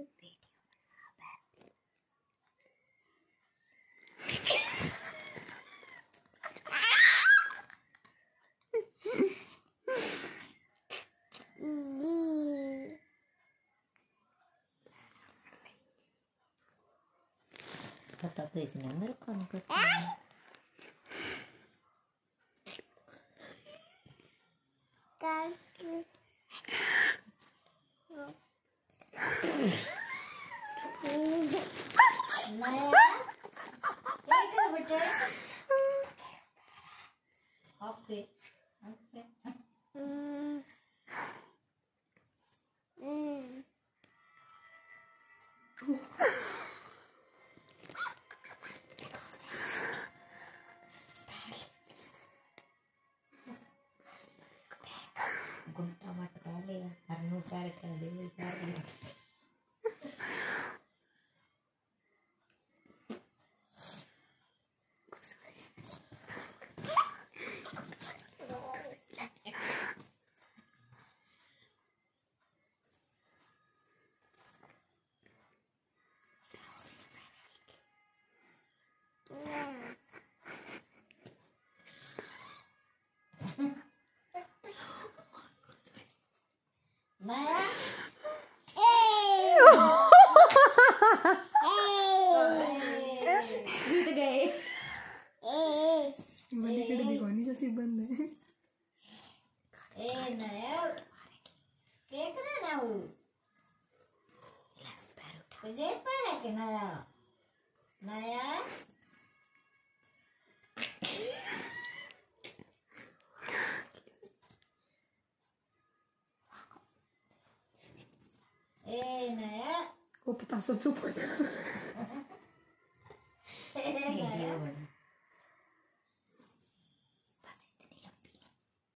Kata tuh senang ngerekam kata. Anaya, क्या कर बेटे? Okay, okay. गुंडा मत कर ले, हरनू प्यार कर दे, प्यार कर. Naya, gitu deh. Balik ke di koni so si banda. Naya, kayak kenapa lu? Kerja apa ya Naya? Naya? Naya. Kau petasan supaya. Naya.